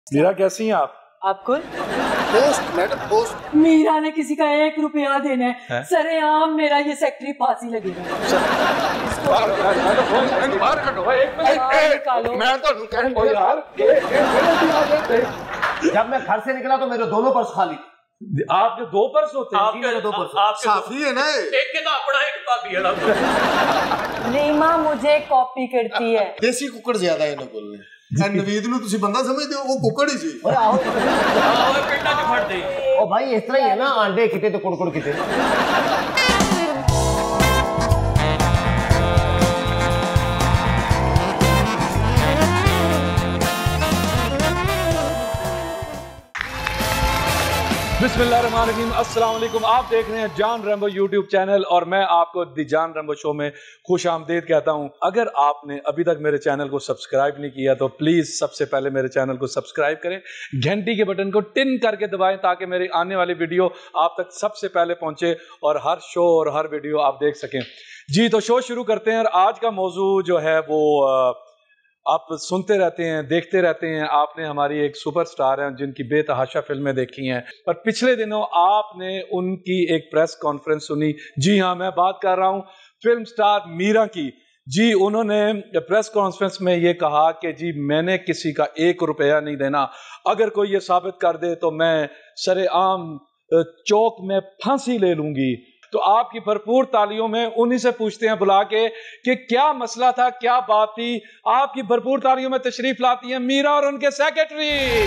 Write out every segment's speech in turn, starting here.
मीरा कैसी हैं आप? आपको पोस्ट मैडम पोस्ट। मीरा ने किसी का 1 रुपया देना है, सरेआम मेरा ये सेक्रेटरी फांसी लगेगा। जब मैं घर से निकला तो मेरे दोनों पर्स खाली। आपके 2 पर्स होते हैं? मेरे 2 पर्स साफी है ना, एक के तो अपना एक भाभी है। रीमा मुझे कॉपी करती है। देसी कुकड़ ज्यादा है ना बोलने। नवीद ਨੂੰ ਤੁਸੀਂ ਬੰਦਾ ਸਮਝਦੇ ਹੋ, ਉਹ ਕੁਕੜ ਹੀ ਸੀ। ਓਏ ਆਓ ਪਿੰਡਾਂ 'ਚ ਫੜਦੇ ਉਹ ਭਾਈ ਇਸ ਤਰ੍ਹਾਂ ਹੀ ਹੈ ਨਾ, ਆਂਡੇ ਕਿਤੇ ਤੇ ਕੁੜਕੁੜ ਕਿਤੇ। बिस्मिल्लाहिर्रहमानिर्रहीम, अस्सलाम वालेकुम। आप देख रहे हैं जान रैम्बो यूट्यूब चैनल और मैं आपको दी जान रैम्बो शो में खुश आमदीद कहता हूं। अगर आपने अभी तक मेरे चैनल को सब्सक्राइब नहीं किया तो प्लीज़ सबसे पहले मेरे चैनल को सब्सक्राइब करें, घंटी के बटन को टिन करके दबाएं ताकि मेरी आने वाली वीडियो आप तक सबसे पहले पहुंचे और हर शो और हर वीडियो आप देख सकें। जी तो शो शुरू करते हैं और आज का मौजू जो है वो आप सुनते रहते हैं, देखते रहते हैं। आपने हमारी एक सुपरस्टार हैं जिनकी बेतहाशा फिल्में देखी हैं और पिछले दिनों आपने उनकी एक प्रेस कॉन्फ्रेंस सुनी। जी हाँ, मैं बात कर रहा हूँ फिल्म स्टार मीरा की। जी, उन्होंने प्रेस कॉन्फ्रेंस में ये कहा कि जी मैंने किसी का 1 रुपया नहीं देना, अगर कोई ये साबित कर दे तो मैं सरेआम चौक में फांसी ले लूंगी। तो आपकी भरपूर तालियों में उन्हीं से पूछते हैं बुला के कि क्या मसला था, क्या बात थी। आपकी भरपूर तालियों में तशरीफ लाती हैं मीरा और उनके सेक्रेटरी।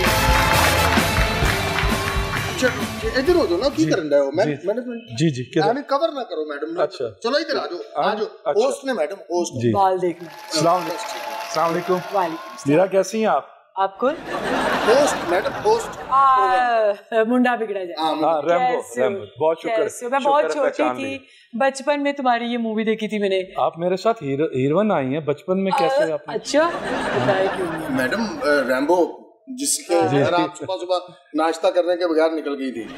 इधर हो जाओ ना, की करन रहे हो? मैनेजमेंट जी जी हमें कवर ना करो मैडम। अच्छा चलो इधर आ जाओ। होस्ट ने मैडम, होस्ट बाल देखना। अस्सलाम वालेकुम। वालेकुम। मीरा कैसी हैं आप? आपको होस्ट मैडम होस्ट। मुंडा बिगड़ा जाए। रैम्बो, बहुत शुक्र। मैं बहुत छोटी थी, बचपन में तुम्हारी ये मूवी देखी थी मैंने। आप मेरे साथ हीरोइन आई हैं बचपन में, कैसे आप? अच्छा बताइए क्यों? मैडम रैम्बो जिसके घर आप सुबह सुबह नाश्ता करने के बगैर निकल गई थी।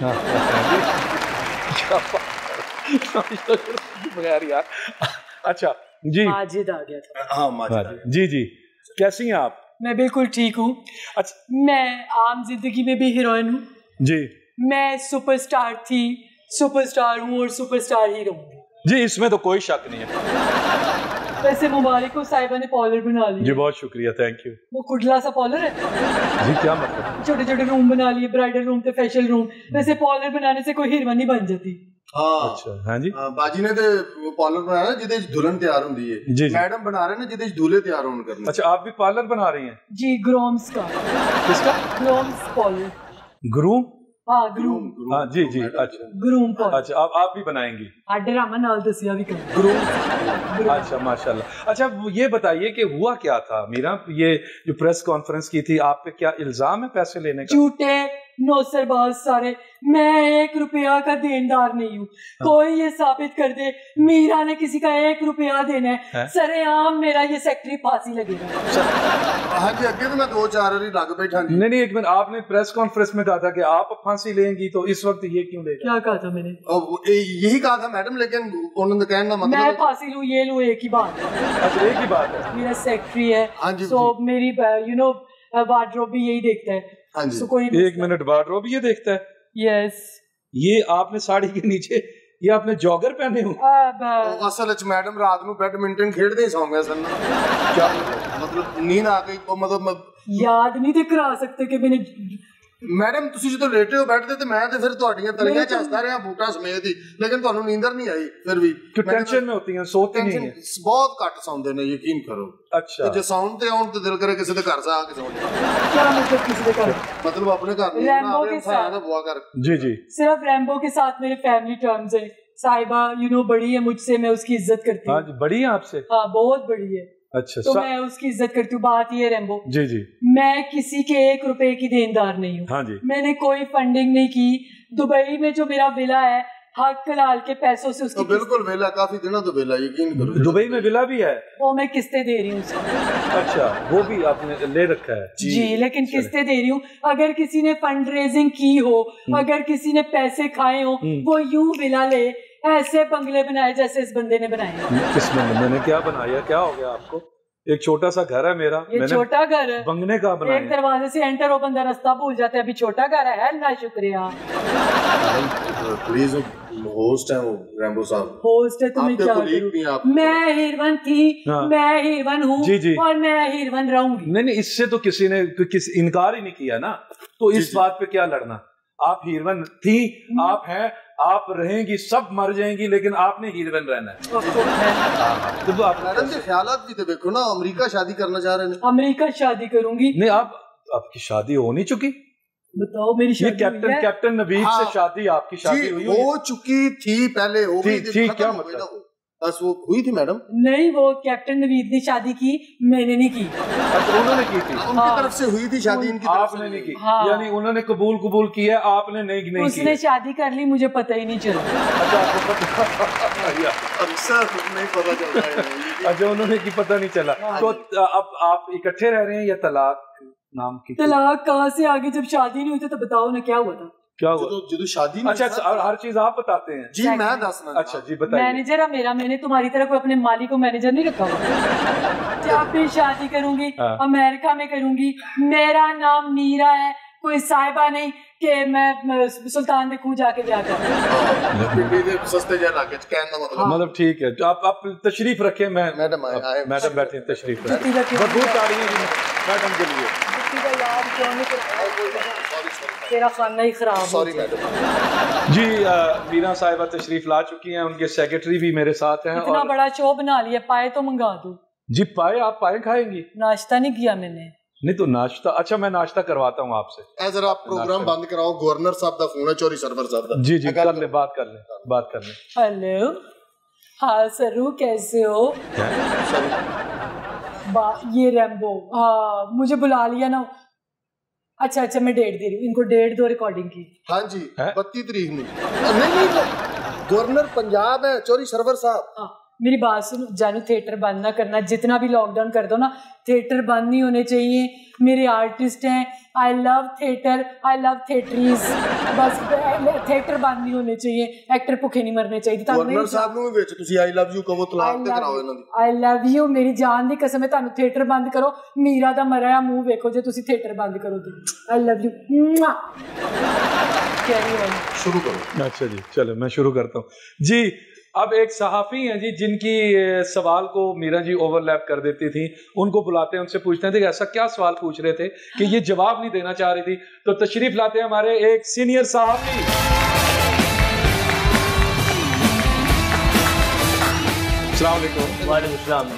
बगैर यार। अच्छा जी, माजिद आ गया था। हाँ माजिद। जी जी, कैसी हैं आप? मैं बिल्कुल ठीक हूँ। अच्छा, मैं आम जिंदगी में भी हीरोइन हूँ जी। मैं सुपरस्टार थी, सुपरस्टार हूँ और सुपरस्टार ही रहूंगी। जी, इसमें तो कोई शक नहीं है। वैसे मुबारक हो, साहिबा ने पॉलर बना लिया। जी बहुत शुक्रिया, थैंक यू। वो कुडला सा पॉलर है जी, क्या मतलब? छोटे छोटे रूम बना लिए, ब्राइडल रूम थे, फेशियल रूम। वैसे पॉलर बनाने से कोई हीरोइन नहीं बन जाती। हाँ अच्छा, हाँ जी। बाजी ने तो पार्लर बनाया जिदे दुल्हन तैयार होंदी है। जी मैडम बना रहे हैं जिदे दूल्हे तैयार होने करने। अच्छा, आप भी पार्लर बना रही हैं? जी, ग्रोम्स का। किसका? Grooms parlour. ग्रूम? हाँ ग्रूम। हाँ जी जी। अच्छा ग्रूम पॉलर। अच्छा, आप भी बनाएंगी? ड्रामा नाल दसिया भी कर ग्रूम। अच्छा माशाल्लाह। अच्छा, ये बताइए कि हुआ क्या था मीरा, ये जो प्रेस कॉन्फ्रेंस की थी, आप पे क्या इल्जाम है पैसे लेने का? झूठे नौसरबाज सारे। मैं 1 रुपया का देनदार नहीं हूँ। कोई ये साबित कर दे मीरा ने किसी का 1 रुपया देना है, सरेआम मेरा ये सेक्रेटरी फांसी लगेगा। हाँ जी, अगे तो मैं 2-4 बारी लग बैठा। नहीं, एक मिनट, आपने प्रेस कॉन्फ्रेंस में कहा था कि आप फांसी लेंगी, तो इस वक्त ये क्यों लेगा? क्या कहा था मैंने? यही कहा था मैडम, लेकिन उन्होंने कहना मतलब मैं फांसी लूँ ये लूँ एक ही बात है। अच्छा, एक ही बात है। मेरा सेक्रेटरी है, तो मेरी वार्डरोब भी यही देखता है। तो कोई 1 मिनट, वार्डरोब ये देखता है? यस। ये आपने साड़ी के नीचे ये आपने जॉगर पहने हो? असल च मैडम रात को बैडमिंटन खेलते ही सौ गया सन। क्या मतलब नींद आ गई, मतलब याद नहीं तो करा सकते कि मैंने। मैडम ਤੁਸੀਂ ਜਦੋਂ लेटे हो बैठते ਤੇ मैं ਤੇ ਫਿਰ ਤੁਹਾਡੀਆਂ ਤਲੀਆਂ ਚ ਹੱਸਦਾ ਰਿਹਾ ਬੂਟਾ ਸਮੇਤ ਹੀ, लेकिन ਤੁਹਾਨੂੰ ਨੀਂਦਰ नहीं आई फिर भी। तो टेंशन में होती हैं, सोते नहीं हैं? बहुत घट सौंदे ने, यकीन करो। अच्छा, ਜੇ ਸੌਣ ਤੇ ਆਉਣ ਤੇ ਦਿਲ ਕਰੇ ਕਿਸੇ ਦੇ ਘਰ ਜਾ ਕੇ ਸੌਂ ਜਾਓ। क्या मतलब किसी के घर? मतलब अपने घर नहीं, रैम्बो के साथ बुआ घर। जी जी। सिर्फ रैम्बो के साथ मेरे फैमिली टर्म्स है। साहिबा बड़ी है मुझसे, मैं उसकी इज्जत करती हूँ। हाँ, बड़ी है आपसे? हाँ, बहुत बड़ी है। अच्छा, तो मैं उसकी इज्जत करती हूँ। बात ये रैम्बो, जी जी, मैं किसी के 1 रुपए की देनदार नहीं हूँ। हाँ जी। मैंने कोई फंडिंग नहीं की। दुबई में जो मेरा विला है, हक कलाल के पैसों से उसकी बिल्कुल वेला, काफी दिनों तो वेला, यकीन करो। दुबई में विला भी है? वो मैं किस्तें दे रही हूँ। अच्छा, वो भी आपने ले रखा है? जी, लेकिन किस्तें दे रही हूँ। अगर किसी ने फंड रेजिंग की हो, अगर किसी ने पैसे खाए हो, वो यूं विला ले, ऐसे बंगले बनाए जैसे इस बंदे ने बनाए। किस बंदे? मैंने क्या बनाया? क्या हो गया आपको? एक छोटा सा घर है मेरा, ये मैंने छोटा घर है, बंगने का बनाया। एक दरवाजे से एंटर हो बंदा रास्ता भूल जाता है, अभी छोटा घर है ना, शुक्रिया। प्लीज होस्ट है वो रैम्बो साहब, होस्ट है, तुम्हें क्या करूं? मैं हीरवन थी, मैं हीरवन हूँ और मैं हीरवन रहूंगी। नहीं, इससे तो किसी ने इनकार ही नहीं किया ना, तो इस बात पे क्या लड़ना। आप हीरवन थी, आप हैं, आप रहेंगी, सब मर जाएंगी, लेकिन आपने हीरवन रहना है। तो आप मैडम के ख्यालात भी तो देखो ना, अमेरिका शादी करना चाह रहे हैं। अमेरिका शादी करूंगी। नहीं, आपकी शादी हो नहीं चुकी? बताओ मेरी शादी कैप्टन नवीद से शादी, आपकी शादी हुई हो चुकी थी, पहले हो गई थी, क्या मतलब? बस वो हुई थी मैडम? नहीं, वो कैप्टन नवीद ने शादी की, मैंने नहीं की। अच्छा, उन्होंने की थी, उनकी तरफ से हुई थी शादी, इनकी तरफ आपने नहीं की। यानी उन्होंने कबूल किया, आपने नहीं की। उसने शादी कर ली, मुझे पता ही नहीं चला। अच्छा, आपको पता अक्सर नहीं पता चलता। अच्छा, उन्होंने की पता नहीं चला। तो अब आप इकट्ठे रह रहे हैं या तलाक नाम की? तलाक कहाँ से आगे, जब शादी नहीं हुई तो बताओ ना क्या हुआ था? क्या हुआ? जो शादी में अच्छा, हर चीज आप बताते हैं? जी मैं दसना। अच्छा जी, बताइए। मैनेजर है मेरा, मैंने तुम्हारी तरह कोई अपने मालिक को मैनेजर नहीं रखा हुआ। जब भी शादी करूंगी अमेरिका में करूंगी, मेरा नाम मीरा है, कोई साहिबा नहीं कि मैं सुल्तान दे खूह जाके ब्याह कर। सस्ते जा लाके मतलब ठीक है, आप तशरीफ रखें। मैडम बैठे, तशरीफ रखें। बहुत ताड़ियां मैडम के लिए। तेरा खाना ही खराब। Sorry madam. जी, मीरा साहिबा तशरीफ ला चुकी हैं, उनके सेक्रेटरी भी मेरे साथ हैं। इतना बड़ा शो बना लिया, पाए तो मंगा दो। जी, पाए? आप पाए खाएंगी? नाश्ता नहीं किया मैंने। नहीं तो नाश्ता, अच्छा मैं नाश्ता करवाता हूँ आपसे। जरा आप प्रोग्राम बंद कराओ, गवर्नर साहब का फोन है, चोरी सर्वर साहब का। जी कर ले, बात कर ले। हेलो, हाँ सरू, कैसे हो? ये रैम्बो, हाँ मुझे बुला लिया ना। अच्छा, मैं डेट दे रही हूँ इनको, डेट दो रिकॉर्डिंग की। हाँ जी, 32 तारीख नहीं, गवर्नर पंजाब है, चोरी सरवर साहब। मेरी बात सुनो जानू, थिएटर बंद ना करना, जितना भी लॉकडाउन कर दो ना, थिएटर बंद नहीं होने चाहिए। मेरे आर्टिस्ट हैं, I love theatre, I love theatres, बस थिएटर बंद नहीं होने चाहिए, एक्टर भुखे नहीं मरने चाहिए। गवर्नर साहब ਨੂੰ ਵਿੱਚ ਤੁਸੀਂ आई लव यू कहो, तलाक ते कराओ ਇਹਨਾਂ ਦੀ। आई लव यू मेरी जान ਦੀ ਕਸਮ ਹੈ, ਤੁਹਾਨੂੰ थिएटर बंद करो, मीरा ਦਾ ਮਰਿਆ ਮੂੰਹ ਵੇਖੋ ਜੇ ਤੁਸੀਂ थिएटर बंद करो तो। I love you. शुरू करो। अच्छा जी, चलो मैं शुरू करता हूँ जी। अब एक सहाफ़ी हैं जी, जिनकी सवाल को मीरा जी ओवरलैप कर देती थी, उनको बुलाते हैं, उनसे पूछते हैं कि ऐसा क्या सवाल पूछ रहे थे कि ये जवाब नहीं देना चाह रही थी। तो तशरीफ लाते हैं हमारे एक सीनियर सहाफ़ी। अस्सलाम वालेकुम। वालेकुम सलाम।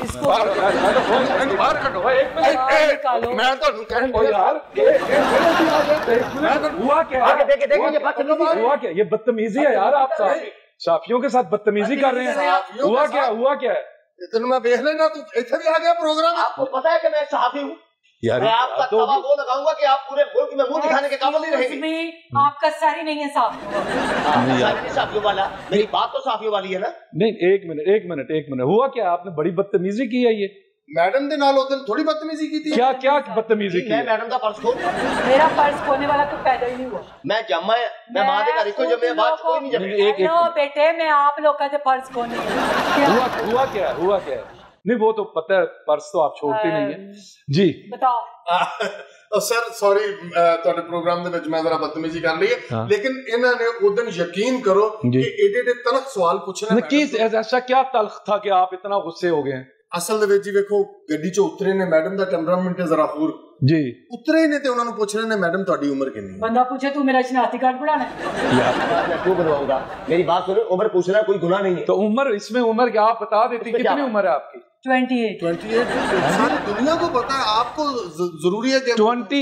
हुआ क्या? ये बदतमीजी है यार, आप साफियों के साथ बदतमीजी कर रहे हैं। हुआ क्या है? इतना मैं देख लेना, तू इधर भी आ गया प्रोग्राम। आपको पता है कि मैं सहाफी हूँ? मैं आपका तवा वो लगाऊंगा कि आप पूरे मुल्क में मुंह दिखाने के काबिल नहीं रहेंगे। आपका सर ही नहीं है साफियों वाला, मेरी बात तो साफियों वाली है ना। नहीं, एक मिनट, हुआ क्या? आपने बड़ी बदतमीजी की है। ये मैडम दे नाल उधर थोड़ी बदतमीजी की थी। क्या बदतमीजी की? मैं मैडम का पर्स खो दिया। मेरा पर्स खोने वाला तो पैदा ही नहीं हुआ। मैं जम्मा है, मैं मां के घर को जमे, बात कोई नहीं जमे। नो बेटे, मैं आप लोग का पर्स खोने हुआ क्या? नहीं वो तो पता है, पर्स तो आप छोड़ते नहीं है जी। बताओ। सर सॉरी, ਤੁਹਾਡੇ प्रोग्राम ਦੇ ਵਿੱਚ ਮੈਂ ਜ਼ਰਾ ਬਦਤਮੀਜ਼ੀ ਕਰ ਲਈ ਹੈ, लेकिन ਇਹਨਾਂ ने उस दिन यकीन करो कि एडे तलख सवाल पूछने। ऐसा क्या तलख था कि आप इतना गुस्से हो गए? असल ਦੇ ਵਿੱਚ ਜੀ ਵੇਖੋ, ਗੱਡੀ 'ਚੋਂ ਉਤਰੇ ਨੇ, मैडम ਦਾ ਟੈਂਪਰਾਮੈਂਟ ਜ਼ਰਾ ਹੋਰ जी, उतरे ने ते उन्होंने पूछ रहे ने, मैडम ਤੁਹਾਡੀ उम्र कितनी है? बंदा पूछे तू मेरा शनाख्ती कार्ड बढ़ाना है? मैं क्यों बनवाऊंगा? मेरी बात सुनो, उम्र पूछना कोई गुनाह नहीं है। तो इसमें उम्र क्या आप बता देती, कितनी उम्र है आपकी? 28। सारी दुनिया को पता है, आपको जरूरी है कि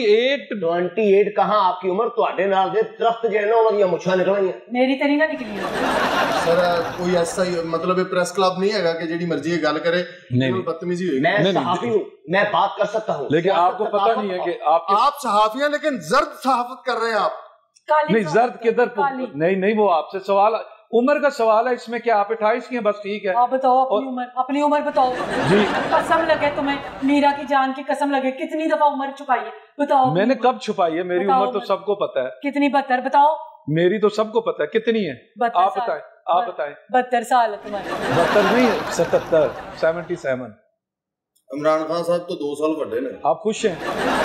28 कहाँ आपकी उम्र? ਤੁਹਾਡੇ ਨਾਲ ਦੇ ਦਰਖਤ ਜਿਹੜੇ ਨੇ ਉਹਨਾਂ ਦੀਆਂ ਮੁੱਛਾਂ ਨਿਕਲੀਆਂ। मेरी तो नहीं निकली। सर कोई ऐसा ही मतलब प्रेस क्लब नहीं है कि जेडी मर्जी गल करे, बदतमीजी हुई। मैं सहाफी हूँ, मैं बात कर सकता हूँ, लेकिन आपको पता नहीं है कि आप सहाफी हैं, लेकिन जर्द सहाफत कर रहे हैं आप। नहीं, जर्द किधर? नहीं, वो आपसे सवाल, उम्र का सवाल है इसमें। क्या आप 28 की हैं? बस ठीक है। आप बताओ अपनी उम्र बताओ जी। कसम लगे तुम्हें, मीरा की जान की कसम लगे, कितनी दफा उम्र छुपाई है बताओ। मैंने कब छुपाई है? मेरी उम्र तो सबको पता है। कितनी? 72 बताओ। मेरी तो सबको पता है। कितनी है? आप बताएं। 72 साल है तुम्हारे। 72 नहीं, 77, 77। इमरान खान साहब तो 2 साल बड़े ने। आप खुश हैं?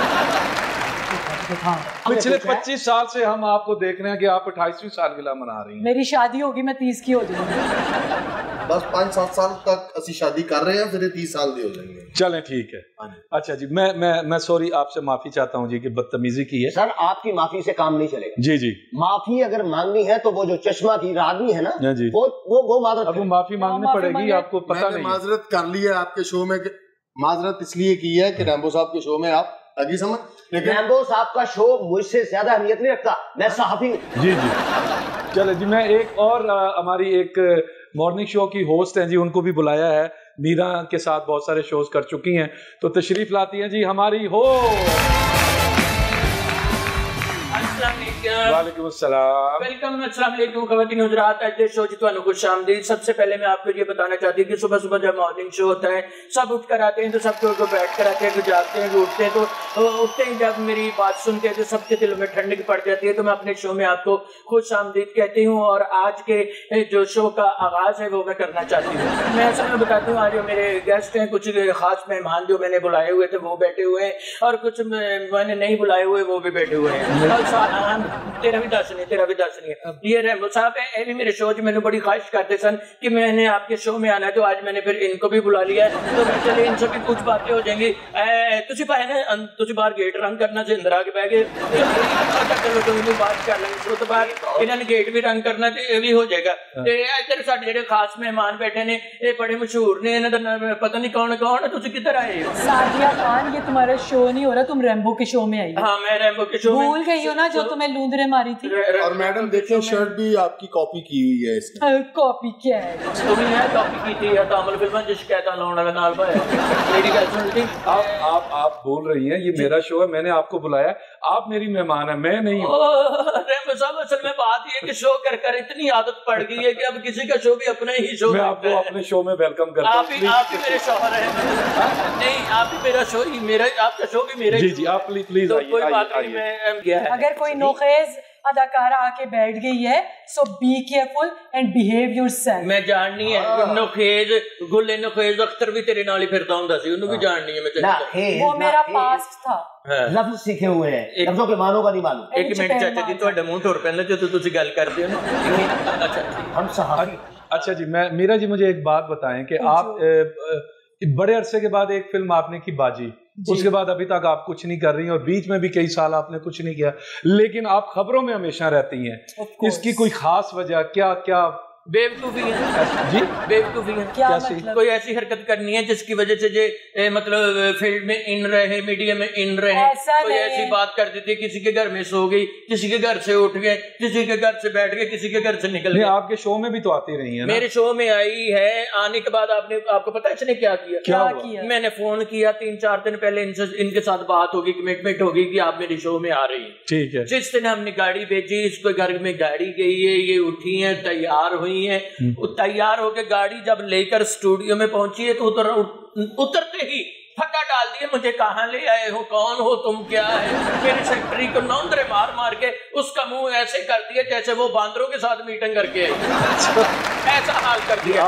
पिछले 25 साल से हम आपको देख रहे हैं कि आप 28वीं सालगिरह मना रही हैं। मेरी शादी होगी, मैं 30 की हो जाऊंगी। बस 5-7 साल तक असि शादी कर रहे हैं, फिर 30 साल दे हो जाएंगे। चलें ठीक है। अच्छा जी, मैं सॉरी, आपसे माफी चाहता हूँ जी कि बदतमीजी की है। सर आपकी माफी से काम नहीं चलेगा। जी जी, माफी अगर मांगनी है तो वो जो चश्मा की रागनी है ना जी, वो माजरत, अब वो माफी मांगनी पड़ेगी, आपको पता नहीं। माजरत कर ली है आपके शो में, माजरत इसलिए की है कि रैम्बो साहब के शो में आप आगे समझ, लेकिन रैम्बो साहब का शो मुझसे ज्यादा अहमियत नहीं रखता, मैं सहाफी हूँ। जी जी, चलो जी, मैं एक और हमारी एक मॉर्निंग शो की होस्ट हैं जी, उनको भी बुलाया है। मीरा के साथ बहुत सारे शोज कर चुकी हैं, तो तशरीफ लाती हैं जी हमारी हो। वालेकुम अस्सलाम। वेलकम, अस्सलाम वालेकुम ख़वातीन हज़रात, आज के शो जी तुहानू खुशामदीद। सबसे पहले मैं आपको ये बताना चाहती हूँ कि सुबह सुबह जब मॉर्निंग शो होता है, सब उठ कर आते हैं, तो सब को बैठ कर आते हैं, जो जागते हैं, जो उठते हैं, तो उठते ही जब मेरी बात सुनते हैं तो सबके दिलों में ठंडक पड़ जाती है। तो मैं अपने शो में आपको खुशामदीद कहती हूँ, और आज के जो शो का आगाज़ है वो मैं करना चाहती हूँ। मैं असल में बताती हूँ, आज जो मेरे गेस्ट हैं, कुछ खास मेहमान जो मैंने बुलाए हुए थे वो बैठे हुए हैं, और कुछ मैंने नहीं बुलाए हुए वो भी बैठे हुए हैं। तेरा भी दस नहीं ये रैम्बो साहब है, ये भी मेरे शो मैंने बड़ी ख्वाहिश करते सन कि मैंने आपके शो में आना है, तो आज मैंने फिर इनको भी बुला लिया है। तो मैं चले इनसे भी कुछ बातें हो जाएंगी। तुसी पाए ना तुसी बाहर गेट रंग करना से अंदर आके बह गए, चलो तो बात कर लेंगे। तो बाहर इन्होंने गेट भी रंग करना ये भी हो जाएगा। इधर साडे जेडे खास मेहमान बैठे ने, ये बड़े मशहूर ने, इन्होंने पता नहीं कौन कौन। तुसी किधर आए हो? सादिया खान, ये तुम्हारा शो नहीं हो रहा, तुम रैम्बो के शो में आई। हाँ, मैं रैम्बो के शो में भूल गई हो ना जो तुम्हें लूंदरे मारी थी। और मैडम देखिए, शर्ट भी आपकी कॉपी की हुई है इसमें। कॉपी क्या है? तुम्हें है कॉपी की थी या तामल फिल्म जिस कहता लौंडा का नाल भाई मेरी गल सुन ली। आप बोल रही हैं ये मेरा शो है, मैंने आपको बुलाया, आप मेरी मेहमान है, मैं नहीं हूँ। रैम्बो साहब, असल में बात ये कि शो कर कर इतनी आदत पड़ गई है कि अब किसी का शो भी अपना ही शो। मैं आपको अपने शो में वेलकम करता हूँ। आप ही मेरे शोहर हैं। नहीं, आप ही मेरा शो ही मेरा, आपका शो भी मेरा। जी जी, आप प्लीज तो कोई बात नहीं, मैं गया है। अगर कोई नोखेज अदाकारा आके बैठ गई है, so be careful and behave yourself. मैं जाननी है नोखेज, गुल्ले नोखेज अख्तर भी तेरे नाल ही फिरता हुंदा सी, उन्हें भी जाननी है मैं। वो मेरा पास्ट था। लफ्ज सीखे हुए हैं, लफ्जों के मानों का नहीं मालूम। एक मिनट चाचा जी, ਤੁਹਾਡਾ ਮੂੰਹ ਢੁਰ ਪੈਂਦਾ ਜਦੋਂ ਤੁਸੀਂ ਗੱਲ ਕਰਦੇ ਹੋ ना। अच्छा, हम सहाफी। अच्छा जी, मीरा जी, मुझे एक बात बताएं कि आप बड़े अरसे के बाद एक फिल्म आपने की बाजी, उसके बाद अभी तक आप कुछ नहीं कर रही हैं, और बीच में भी कई साल आपने कुछ नहीं किया, लेकिन आप खबरों में हमेशा रहती हैं। इसकी कोई खास वजह क्या? क्या बेवकूफी है जी, बेवकूफी है। क्या मतलब? कोई ऐसी हरकत करनी है जिसकी वजह से जे मतलब फील्ड में इन रहे, मीडिया में इन रहे, कोई ऐसी बात कर देती, किसी के घर में सो गई, किसी के घर से उठ गए, किसी के घर से बैठ गए, किसी के घर से निकल गए। आपके शो में भी तो आती रही है ना? मेरे शो में आई है, आने के बाद आपको पता है इसने क्या किया? क्या किया? मैंने फोन किया 3-4 दिन पहले, इनके साथ बात होगी, कमिटमेंट होगी कि आप मेरे शो में आ रही है। ठीक है। जिस दिन हमने गाड़ी भेजी, इसको घर में गाड़ी गई है, ये उठी है, तैयार हुई है, तैयार होके गाड़ी जब लेकर स्टूडियो में पहुंची है, तो उतरते ही फटा डाल दिए, मुझे कहाँ ले आए हो, कौन हो तुम, क्या है। मेरी सेक्रेटरी को नौंदरे मार मार के उसका मुंह ऐसे कर दिया जैसे वो बांदरों के साथ मीटिंग करके आई। ऐसा हाल कर दिया।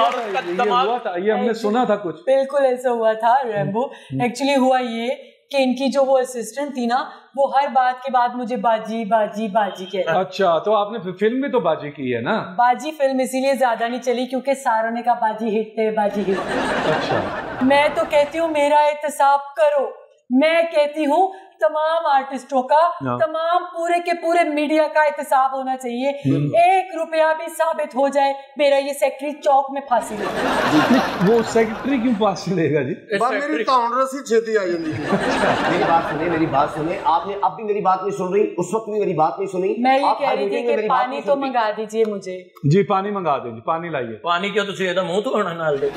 ये हमने सुना था कुछ। बिल्कुल ऐसा हुआ था रैम्बो। एक्चुअली हुआ ये कि इनकी जो वो असिस्टेंट थी ना, वो हर बात के बाद मुझे बाजी बाजी बाजी कहती। अच्छा, तो आपने फिल्म में तो बाजी की है ना? बाजी फिल्म इसीलिए ज्यादा नहीं चली क्योंकि सारों ने कहा बाजी हिट है, बाजी हिट। अच्छा। मैं तो कहती हूँ मेरा एहतसाब करो, मैं कहती हूँ तमाम आर्टिस्टों का, तमाम पूरे के पूरे मीडिया का एहतसाब होना चाहिए। 1 रुपया भी साबित हो जाए, मेरा ये सेक्रेटरी चौक में फांसी लेगा। वो सेक्रेटरी क्यों फांसी लेगा जी? मेरी ताउंडरसी छेती आ जाती है। मेरी बात सुने, आपने अब भी मेरी बात नहीं सुन रही, उस वक्त भी मेरी बात नहीं सुनी। मैं ये कह रही थी कि पानी तो मंगा दीजिए मुझे। जी, पानी मंगा दीजिए, पानी लाइए। पानी क्यों? तुझे तो मुंह धोना नाल दे।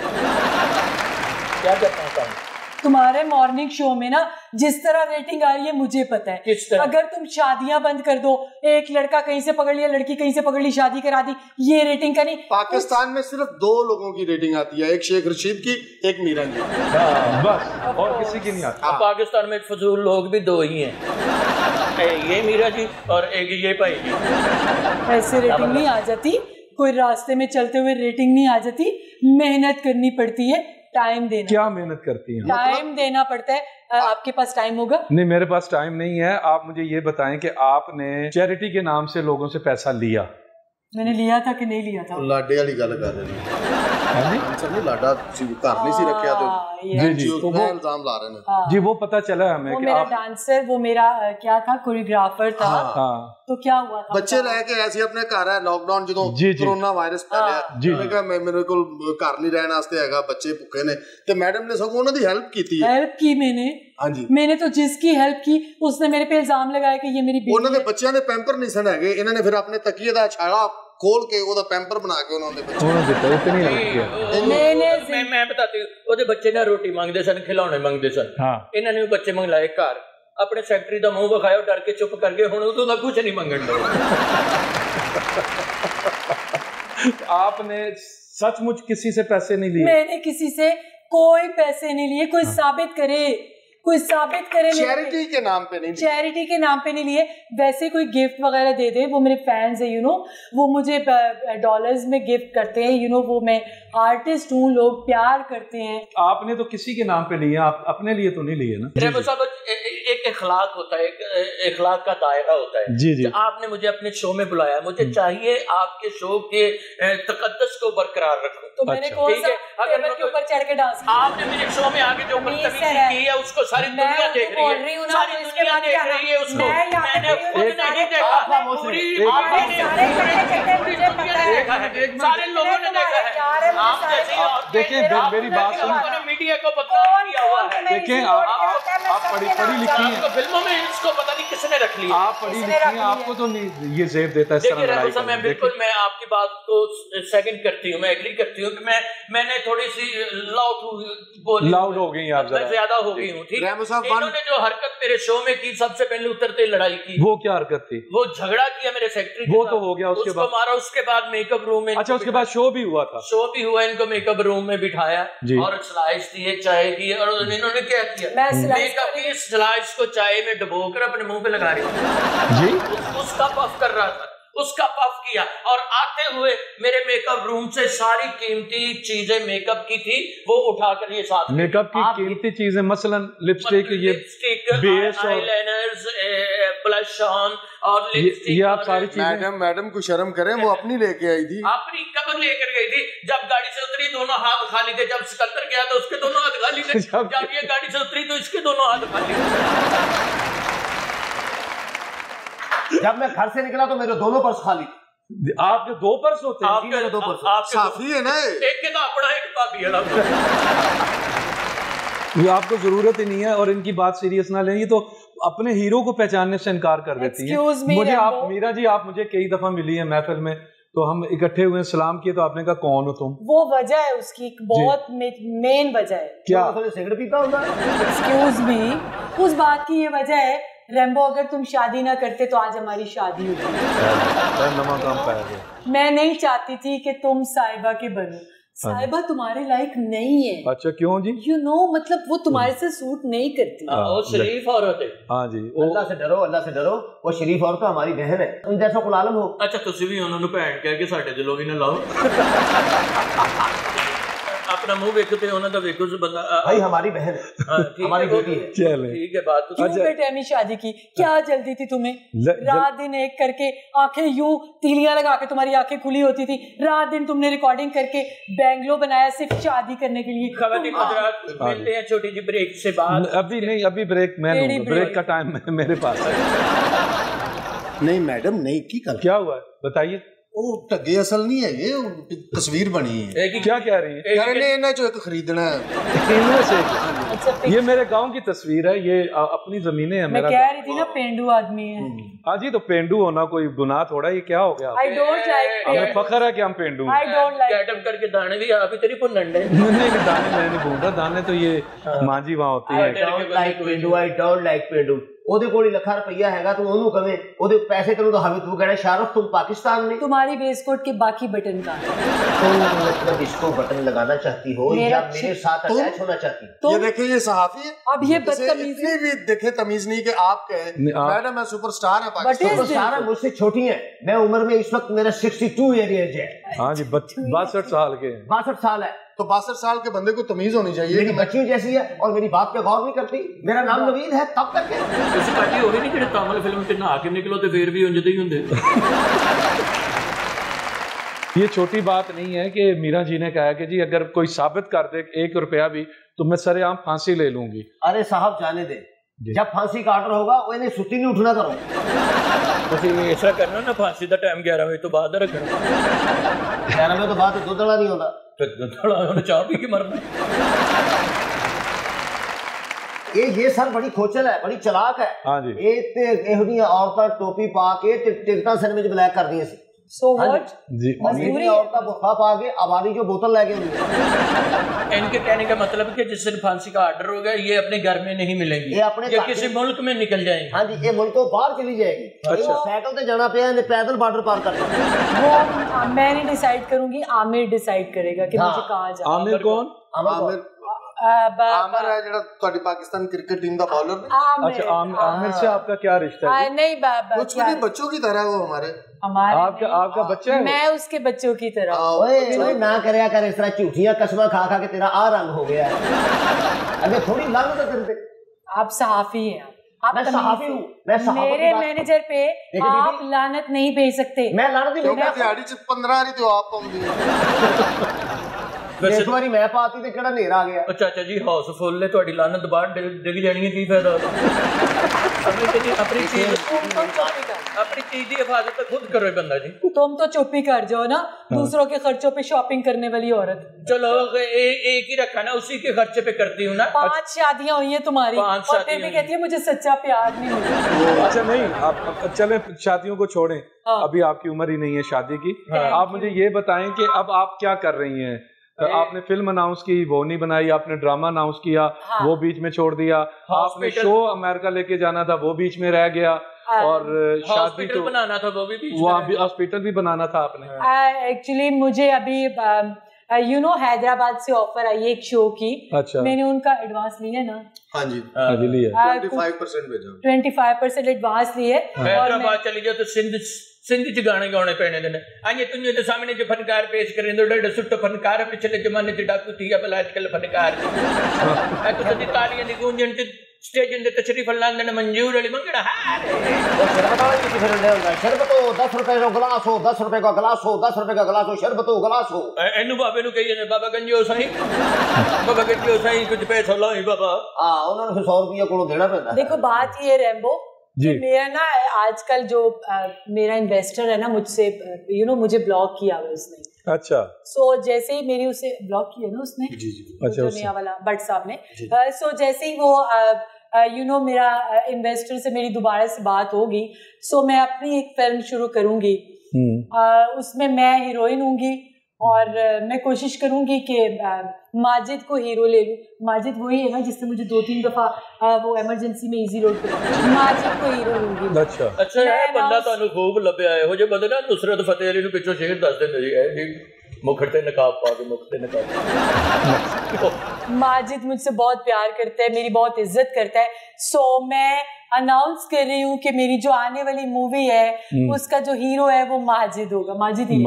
क्या करता हूँ तुम्हारे मॉर्निंग शो में ना जिस तरह रेटिंग आ रही है मुझे पता है। किस तरह? अगर तुम शादियां बंद कर दो, एक लड़का कहीं से पकड़ लिया, लड़की कहीं से पकड़ ली, शादी करा दी, ये रेटिंग का नहीं। पाकिस्तान में सिर्फ 2 लोगों की रेटिंग आती है, एक शेख रशीद की, एक मीरा की, बस, और किसी की नहीं आती। पाकिस्तान में फजूल लोग भी 2 ही हैं, ये मीरा जी और एक ये भाई जी। ऐसे रेटिंग नहीं आ जाती, कोई रास्ते में चलते हुए रेटिंग नहीं आ जाती, मेहनत करनी पड़ती है, टाइम देना। क्या मेहनत करती हैं? टाइम देना पड़ता है। आपके पास टाइम होगा? नहीं, मेरे पास टाइम नहीं है। आप मुझे ये बताएं कि आपने चैरिटी के नाम से लोगों से पैसा लिया? मैंने लिया था कि नहीं लिया था? लाडे वाली गल कर रहे हैं लाडा घर नहीं सी रखा तो जी तो वो इल्जाम ला रहे हैं जी। वो पता चला हमें वो कि मेरा डांसर, वो मेरा क्या था, कोरियोग्राफर था। तो क्या हुआ था? बच्चे लेके ऐसे अपने घर है लॉकडाउन जो कोरोना वायरस फैलिया मैं कहा मेरे को घर नहीं रहने वास्ते हैगा, बच्चे भुखे ने ते मैडम ने सगों उन्हां दी हेल्प कीती है। हेल्प की मैंने? हां जी। मैंने तो जिसकी हेल्प की उसने मेरे पे इल्जाम लगाया कि ये मेरी बेटी उन्हां दे बच्चों दे पैंपर नहीं सन हैगे, इन्हां ने फिर अपने तकिए दा छाड़ा खोल के ओदा पैंपर बना के उन्हां दे बच्चे उन्होंने दिता। इतनी हेल्प किया। मैं बताती हूं, ओदे बच्चे ना रोटी मांगदे सन, खिलौने मांगदे सन। इन्हां ने बच्चे मंगलाए घर, अपने सेक्रेटरी दा मुंह विखाया, डर के चुप कर गए। हुण उदों दा कुछ नहीं मंगण दे। आपने सचमुच किसी से पैसे नहीं लिए? मैंने किसी से कोई पैसे नहीं लिए। कोई साबित करे, कोई साबित करे। चैरिटी के नाम पे नहीं, चैरिटी के नाम पे नहीं लिए। वैसे कोई गिफ्ट वगैरह दे दे, वो मेरे फैंस है, यू नो, वो मुझे डॉलर्स में गिफ्ट करते हैं, यू नो, वो मैं आर्टिस्ट हूँ, लोग प्यार करते हैं। आपने तो किसी के नाम पे लिए, आप अपने लिए तो नहीं लिए ना? रेबो साहब, एक इखलाक होता है, एक इखलाक का दायरा होता है। जी जी। आपने मुझे अपने शो में बुलाया, मुझे चाहिए आपके शो के तकद्दुस को बरकरार रखो। तो मैंने कौन सा टेबल के ऊपर चढ़ के डांस किया? आपने मेरे शो में आगे जो बदतमीजी की है उसको सारी दुनिया देख रही है, सारी दुनिया देख रही है उसको। मैंने खुद नहीं देखा, पूरी देखा है, सारे लोगों ने देखा है। आप जैसे देखें, मेरी बात सुनिए, मीडिया को बदनाम किया हुआ है। देखें, आप पढ़ी लिखी हैं, फिल्मों में इसको पता नहीं किसने रख लिया। आप पढ़ी लिखी हैं, आपको तो नहीं ये जेब देता है इस तरह लड़ाई करने। बिल्कुल मैं आपकी बात को सेकंड करती हूँ, मैं एग्री करती हूँ कि मैंने थोड़ी सी लाउड हो गई, आप ज्यादा हो गई हूँ। ठीक है, इन्होंने जो हरकत मेरे शो में की, सबसे पहले उतरते लड़ाई की। वो क्या हरकत थी? वो झगड़ा किया मेरे सेक्रेटरी, वो तो हो गया, उसके बाद मारा, उसके बाद मेकअप रूम में। अच्छा, उसके बाद शो भी हुआ था? शो भी हुआ, इनको मेकअप रूम में बिठाया और स्लाइस दिए चाय की, और इन्होंने क्या किया, मेकअप की स्लाइस को चाय में डुबोकर अपने मुंह पे लगा रही जी, उसका पफ कर रहा था, उसका पफ किया। और आते हुए मेरे मेकअप रूम से सारी कीमती चीजें मेकअप की थी वो उठाकर ये साथ, मेकअप की कीमती चीजें मसलन lipstick, base, eyeliners, blush on और लिपस्टिक, ये आप सारी चीजें। मैडम को शर्म करें, वो अपनी लेके आई थी। अपनी कब लेकर गई थी? जब गाड़ी से उतरी दोनों हाथ खाली थे, जब सिकंदर गया तो उसके दोनों हाथ खाली थे, जब ये गाड़ी से उतरी तो इसके दोनों हाथ खाली थे। जब मैं घर से निकला तो मेरे दोनों पर्स खाली। आपके दो पर्स होते हैं? मेरे दो पर्स। साफी है ना, एक के तो अपना, एक भाभी वाला। ये आपको जरूरत ही नहीं है, और इनकी बात सीरियस ना लें, ये तो अपने हीरो को पहचानने से इनकार कर देती है। मुझे आप, मीरा जी, आप मुझे कई दफा मिली है महफिल में, तो हम इकट्ठे हुए, सलाम किए, तो आपने कहा कौन हो तुम? वो वजह है उसकी, बहुत मेन वजह है। क्या? सिगरेट पीता होगा? एक्सक्यूज मी, उस बात की ये वजह है, रेम्बो, अगर तुम शादी ना करते तो आज हमारी शादी होती। मैं नहीं चाहती थी कि तुम साहिबा के बनो। साहिबा तुम्हारे लायक नहीं है। अच्छा, क्यों जी? यू नो, मतलब वो तुम्हारे से सूट नहीं करती। वो शरीफ औरत है। हाँ जी। अल्लाह से डरो, अल्लाह से डरो, वो शरीफ औरत हमारी बहन है, तुम जैसा कुलालम हो। अच्छा, तुसी भी उन्होंने भैन कह के साडे दिलों भी ना लाओ। अपना मुंह देखो तो उन्होंने देखो से बंदा भाई हमारी बहन है, हमारी बेटी है। चले, ठीक है बात। क्यों बेटे शादी की? क्या जल्दी थी तुम्हें? रात दिन एक करके आंखें यूं तीलियां लगा के तुम्हारी आंखें खुली होती थी, रात दिन तुमने रिकॉर्डिंग करके बैंगलो बनाया सिर्फ शादी करने के लिए। खवातीन हज़रात, मिलते हैं छोटी सी ब्रेक से बाद। अभी नहीं, अभी ब्रेक मैं लूंगा, ब्रेक का टाइम मेरे पास है। नहीं मैडम, नहीं की क्या हुआ है बताइए। वो टगे असल नहीं है, ये तस्वीर बनी है। क्या कह रही है? कह रहे हैं जो एक खरीदना है, इनमें से ये मेरे गांव की तस्वीर है, ये अपनी जमीनें हैं। मैं कह रही थी ना, पेंडू आदमी है। हाँ जी, तो पेंडू होना कोई गुनाह थोड़ा, ये क्या हो गया? I don't like हमें फख्र है कि हम पेंडू। I don't like कैटम करके दाने भी आप ही तेरी भुन्नन दे। नहीं, दाने मैं नहीं भून रहा, दाने तो ये मांझी वहां होती है। I don't like Pendu, I don't like पेंडू। ਉਹਦੇ ਕੋਲ ਹੀ ਲੱਖਾਂ ਰੁਪਈਆ ਹੈਗਾ, ਤੂੰ ਉਹਨੂੰ ਕਵੇਂ ਉਹਦੇ ਪੈਸੇ ਤੈਨੂੰ ਤਾਂ ਹਵੇ, ਤੂੰ कहना शाहरुख तुम पाकिस्तान में। तुम्हारी वेस्टकोट के बाकी बटन का तुम मतलब इसको बटन लगाना चाहती हो या मेरे साथ अटैच होना चाहती हो? ये देखिए, ये सहाफी है। अब ये बदतमीजी इतनी भी देखे तमीज नहीं कि आप कहें मैडम मैं सुपरस्टार है पाकिस्तान। सुपरस्टार है, मुझसे छोटी है, मैं उम्र में इस वक्त मेरा 62 ईयर्स है। हाँ जी, 62 साल के, 62 साल है। तो 62 साल के बंदे को तमीज होनी चाहिए। मेरी बच्ची जैसी है और मेरी बात पे गौर नहीं करती। मेरा नाम नवीद है तब तक ਤੁਸੀਂ ਪਾਜੀ ਹੋਵੇ ਨਹੀਂ ਜਿਹੜੇ ਤਾਮਲ ਫਿਲਮ ਚ ਨਹਾ ਕੇ ਨਿਕਲੋ ਤੇ ਫੇਰ ਵੀ ਉਂਝਦੇ ਹੀ ਹੁੰਦੇ। ये छोटी बात नहीं है कि मीरा जी ने कहा कि जी अगर कोई साबित कर दे 1 रुपया भी तो मैं सरेआम फांसी ले लूंगी। अरे साहब जाने दे, जब फांसी का ऑर्डर होगा वो इन्हें सुत्ती नहीं उठना करो। ਤੁਸੀਂ ਇਸ ਤਰ੍ਹਾਂ ਕਰਨਾ ਨਾ ਫਾਂਸੀ ਦਾ ਟਾਈਮ 11 ਵਜੇ ਤੋਂ ਬਾਅਦ ਰੱਖਣਾ। 11 ਵਜੇ ਤੋਂ ਬਾਅਦ ਦੁੱਧ ਵਾਲਾ ਨਹੀਂ ਹੁੰਦਾ ਤੇ ਦੁੱਧ ਵਾਲਾ ਉਹਨੇ ਚਾਹ ਪੀ ਕੇ ਮਰਨਾ। ये सर बड़ी खोचल है, बड़ी चलाक है। हाँ जी। ये ते ਇਹੋ ਜਿਹੀਆਂ ਔਰਤਾਂ ਟੋਪੀ ਪਾ ਕੇ ਤੇ ਟਿਕਟਾਂ ਸਿਨੇਮੇ 'ਚ ਬਲੈਕ ਕਰਦੀਆਂ ਸੀ। So what? जी मजबूरी औरतां बुर्का पा के आबादी जो बोतल लेके हुई। इनके कहने का मतलब है कि जिस दिन फांसी का ऑर्डर होगा ये अपने घर में नहीं मिलेंगी, ये अपने किसी मुल्क में निकल जाएंगे। हाँ जी, ये मुल्क को बाहर चली जाएगी। अच्छा। साइकिल पे जाना पे पैदल बॉर्डर पार कर वो मैं नहीं डिसाइड करूंगी, आमिर डिसाइड करेगा कि मुझे कहाँ जाना। आमिर कौन? आमिर आमिर है जो तुम्हारी पाकिस्तान क्रिकेट टीम का बॉलर। अच्छा आमिर से आपका क्या रिश्ता है? नहीं कुछ भी बच्चों की तरह वो हमारे आपका बच्चा है? मैं उसके बच्चों की तरह। ओए ना करया कर इस तरह झूठियां कसमां खा खा के तेरा आ रंग हो गया है। अगर थोड़ी लानत है तेरे पे। आप सहाफी हैं, आप मैं सहाफी हूँ। मैं मेरे मैनेजर पे आप लानत नहीं भेज सकते। मैं लानत नहीं भेज दिहाड़ी च 15 री तो आप पाऊंगी। इस बारी मैं पाती ते केड़ा नेर आ गया। चाचा जी हाउस फुल है, ਤੁਹਾਡੀ ਲਾਨਤ ਬਾਹਰ ਡਿੱਗ ਜਾਣੀ ਹੈ, ਕੀ ਫਾਇਦਾ? अपनी चीज की हिफाजत तो खुद करो बंदा जी। तुम तो चुप ही कर जाओ ना, दूसरों के खर्चों पे शॉपिंग करने वाली औरत। चलो एक ही रखा ना, उसी के खर्चे पे करती हूँ ना। 5 शादियां हुई है तुम्हारी और फिर भी कहती है मुझे सच्चा प्यार नहीं मिला। अच्छा नहीं, आप चलें शादियों को छोड़ें। अभी आपकी उम्र ही नहीं है शादी की। आप मुझे ये बताएं कि अब आप क्या कर रही हैं? आपने फिल्म अनाउंस की, वो नहीं बनाई। आपने ड्रामा अनाउंस किया, वो बीच में छोड़ दिया। आपने शो अमेरिका लेके जाना था, वो बीच में रह गया। और शादी तो बनाना था, वो भी वहाँ भी हॉस्पिटल भी बनाना था आपने। एक्चुअली मुझे अभी हैदराबाद से ऑफर आई है एक शो की। अच्छा। मैंने उनका एडवांस लिया ना। हाँ जी लिया। 25% भेजा। 25% एडवांस लिए। हैदराबाद चली जाओ तो सिंध च गाने गाने पैने देने। अजे तुझे तो सामने जो फनकार पेश करें तो डर सुट फनकार पिछले जमाने च डाकू थी, अब आजकल फनकार तो सदी तालियां दी गूंजन च स्टेज ते तशरीफ लांदे ने मंजूर अली मंगड़ा है। शरबत वाला की फिर ले आंदा। शरबत हो 10 रुपए का गिलास हो, 10 रुपए का गिलास हो, 10 रुपए का गिलास हो, शरबत हो गिलास हो। एनु बाबे नु कहिए बाबा गंजो साईं, बाबा गंजो साईं कुछ पैसा लाई बाबा। हां उन्होंने फिर 100 रुपया को देना पैंदा। देखो बात ये रैम्बो जी, मेरा ना आजकल जो मेरा इन्वेस्टर है ना मुझसे मुझे ब्लॉक किया हुआ उसने। अच्छा। सो जैसे ही मेरी उसे ब्लॉक किया ना उसने, जी। अच्छा, नया वाला भट्ट साहब ने। सो जैसे ही वो मेरा इन्वेस्टर से मेरी दोबारा से बात होगी, सो मैं अपनी एक फिल्म शुरू करूंगी। उसमें मैं हीरोइन होंगी और मैं कोशिश करूंगी कि माजिद को हीरो ले लूं। माजिद वही है ना जिससे मुझे 2-3 दफा वो इमरजेंसी में इजी रोड पे माजिद को हीरो लूंगी। अच्छा यार बंदा ਤੁਹਾਨੂੰ खूब ਲੱਭਿਆ ਇਹੋ ਜਿਹੇ ਬੰਦੇ ਨਾ नुसरत फतेह अली ਨੂੰ ਪਿੱਛੋਂ ਸ਼ੇਰ ਦੱਸ ਦਿੰਦੇ ਜੀ मुख ते नकाब पा के मुख ते नकाब। माजिद मुझसे बहुत प्यार करता है, मेरी बहुत इज्जत करता है। सो मैं अनाउंस कर रही हूँ कि मेरी जो आने वाली मूवी है उसका जो हीरो है वो माजिद होगा। माजिद ही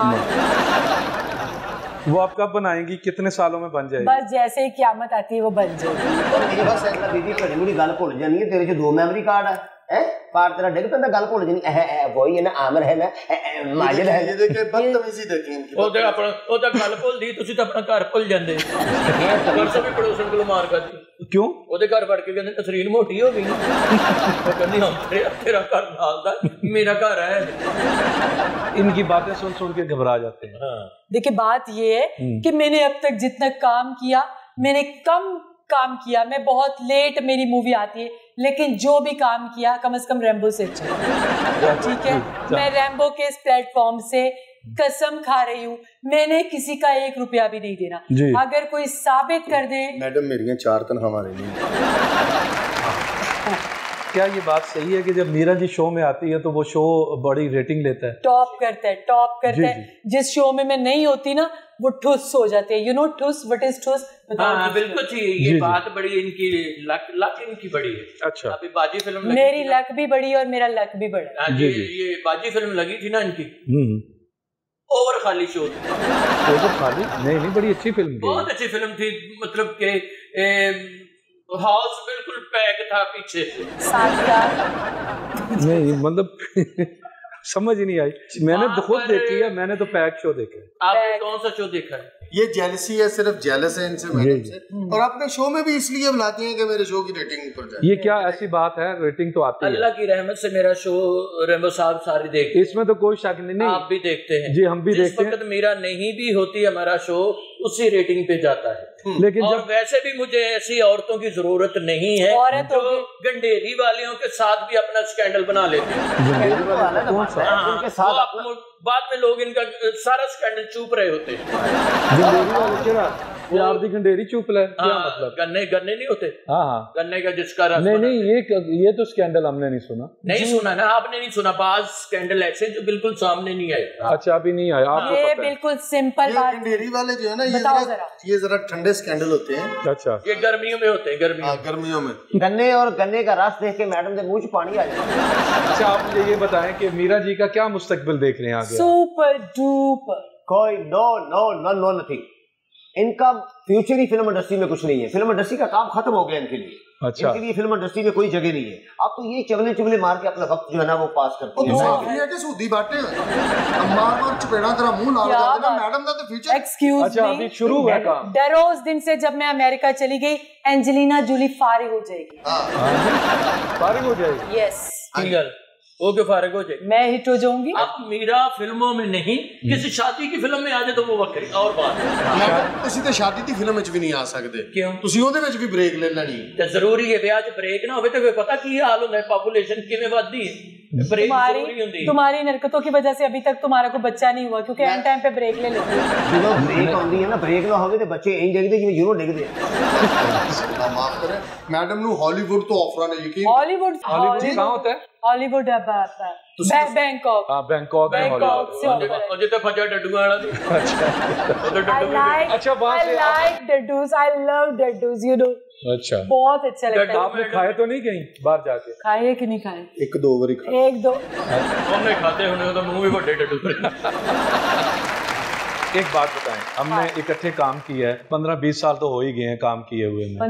वो आप कब बनाएंगी? कितने सालों में बन जाएगी? बस जैसे ही क़यामत आती है वो बन जाएगी। मेरी बस एक दीदी घड़ी मुड़ी गल भुल जानी है। तेरे 2 मेमोरी कार्ड है कार्ड तेरा डिग पैंदा गल भुल जानी वही है ना आमिर है ना माजिद है। ये देखे बदतमीजी देखे इनकी। ਉਹ ਤਾਂ ਆਪਣਾ ਉਹ ਤਾਂ ਗੱਲ ਭੁੱਲਦੀ, ਤੁਸੀਂ ਤਾਂ ਆਪਣਾ ਘਰ ਭੁੱਲ ਜਾਂਦੇ। ਪਰਸੋਂ ਵੀ ਪੜੋਸਣ ਕੋਲ ਮਾਰ ਖਾਧੀ। क्यों? ਉਹਦੇ ਘਰ ਵੜ ਕੇ ਕਹਿੰਦੇ ਤਸਰੀਨ ਮੋਟੀ ਹੋ ਗਈ। ਉਹ ਕਹਿੰਦੀ ਹਾਂ ਤੇਰਾ ਘਰ ਨਾਲ ਦਾ मेरा घर है। इनकी बातें सुन सुन के घबरा जाते हैं। देखिए बात ये है कि मैंने अब तक जितना काम किया मैंने कम काम किया। मैं बहुत लेट मेरी मूवी आती है, लेकिन जो भी काम किया कम से कम रैम्बो से अच्छा। ठीक है, मैं रैम्बो के इस प्लेटफॉर्म से कसम खा रही हूँ, मैंने किसी का 1 रुपया भी नहीं देना। अगर कोई साबित कर दे। मैडम मेरी 4 तनख्वाह क्या ये बात सही है कि जब मीरा जी शो में आती है तो वो शो बड़ी रेटिंग लेता है, टॉप करता है। जिस शो में मैं नहीं होती ना वो ठुस हो जाते हैं। ठुस, व्हाट इज ठुस? हाँ बिल्कुल जी, ये बात बड़ी इनकी लक इनकी बड़ी है। अच्छा। अभी बाजी फिल्म मेरी लक भी बड़ी और मेरा लक भी बड़ा। ये बाजी फिल्म लगी थी ना इनकी, ओवर खाली शो थी। ओवर खाली? नहीं, बड़ी अच्छी फिल्म थी, बहुत अच्छी फिल्म थी, मतलब के हाउस बिल्कुल पैक था पीछे नहीं मतलब समझ ही नहीं आई। मैंने तो खुद देखी है, मैंने तो पैक शो देखा है। आपने कौन सा शो देखा है? ये जेलसी है, सिर्फ जेलस है इनसे मैडम से, और अपने शो में भी इसलिए बुलाती हैं कि मेरे शो की रेटिंग ऊपर जाए। ये क्या ऐसी बात है, रेटिंग तो आती है। अल्लाह की रहमत से मेरा शो रेम्बो साहब सारी देखते हैं, इसमें तो कोई शक नहीं। आप भी देखते हैं? जी, हम भी देखते हैं। जिस वक्त मीरा नहीं भी होती हमारा शो उसी रेटिंग पे जाता है। लेकिन और वैसे भी मुझे ऐसी औरतों की जरूरत नहीं है जो गंडेरी वालियों के साथ भी अपना स्कैंडल बना लेते हैं। बाद में लोग इनका सारा स्कैंडल चुप रहे होते हैं। आप दी गंडेरी चुप ले, क्या मतलब? गन्ने नहीं होते? हाँ, गन्ने का जिसका रस नहीं, ये तो स्कैंडल हमने नहीं सुना। नहीं सुना ना आपने? नहीं सुना? बाज स्कैंडल ऐसे जो बिल्कुल सामने नहीं आए। अच्छा, अभी नहीं आया आपको? ये बिल्कुल सिंपल बात। गंडेरी वाले जो है ना, ये जरा ठंडे स्कैंडल होते हैं। अच्छा, ये गर्मियों में होते हैं, गर्मियों में। गन्ने और गन्ने का रस देख के मैडम के मुंह से पानी आ जाता। अच्छा, आप मुझे ये बताएं कि मीरा जी का क्या मुस्तकबिल देख रहे हैं आगे? Super duper. कोई नो नथिंग। इनका फ्यूचर ही फिल्म इंडस्ट्री में कुछ नहीं है। फिल्म इंडस्ट्री का काम खत्म हो गया इनके लिए। अच्छा, इनके लिए फिल्म इंडस्ट्री में कोई जगह नहीं है। आप तो ये चुगले मार के अपना वक्त जो है ना वो पास करते हैं। सूदी बाटे मार चपेड़ा तेरा मुंह लाल कर देना मैडम का तो फ्यूचर। एक्सक्यूज अच्छा, अभी शुरू हुआ काम। डरो उस दिन से जब मैं अमेरिका चली गई, एंजेलिना जूली फारिग हो जाएगी। फारिग हो जाएगी? यस, सिंगल ओके, फारिग हो जाएगी। मैं हिट हो जाऊंगी। अब मीरा फिल्मों में नहीं, किसी शादी की फिल्म में आ जाए तो वो वक्री और बात है। ਤੁਸੀਂ ਤੇ ਸ਼ਾਦੀ ਦੀ ਫਿਲਮ ਵਿੱਚ ਵੀ ਨਹੀਂ ਆ ਸਕਦੇ। ਕਿਉਂ? ਤੁਸੀਂ ਉਹਦੇ ਵਿੱਚ ਵੀ ਬ੍ਰੇਕ ਲੈ ਲੈਣੀ ਤੇ ਜ਼ਰੂਰੀ ਹੈ ਵਿਆਹ 'ਚ ਬ੍ਰੇਕ ਨਾ ਹੋਵੇ ਤੇ ਫਿਰ ਪਤਾ ਕੀ ਹਾਲ ਹੁੰਦਾ ਹੈ, ਪॉपुलेशन ਕਿਵੇਂ ਵੱਧਦੀ ਹੈ। ब्रेक जरूरी होती है। तुम्हारी हरकतों की वजह से अभी तक तुम्हारा कोई बच्चा नहीं हुआ, क्योंकि एंड टाइम पे ब्रेक ले लेते हो। ਜਦੋਂ ब्रेक ਆਉਂਦੀ ਹੈ ਨਾ, ब्रेक ਨਾ ਹੋਵੇ ਤੇ ਬੱਚੇ ਇੰਜ ਡਿੱਗਦੇ ਜਿਵੇਂ ਯੂਰੋ ਡਿੱਗਦੇ। माफ करें मैडम ਨੂੰ हॉलीवुड तो ऑफर ने यकीन। हॉलीवुड कहाँ होता है? Hollywood Bangkok. हाँ, बैंकॉक है हॉलीवुड। जिते फजा डड्डूआं वाला दी। अच्छा, वहाँ से I like डड्डूस, I love डड्डूस, you know। अच्छा, बहुत अच्छा लगता है। आपने खाए तो नहीं कहीं बाहर जाके? खाए कि नहीं खाए? एक दो बारी खाए। एक दो ਉਹਨੇ ਖਾਦੇ ਹੋਣੇ, ਉਹਦਾ ਮੂੰਹ ਵੀ ਵੱਡੇ ਡੱਡੂ ਭਰੇ। एक बात बताएं, हमने इकट्ठे काम किया है, 15-20 साल तो हो ही गए हैं काम किए हुए में।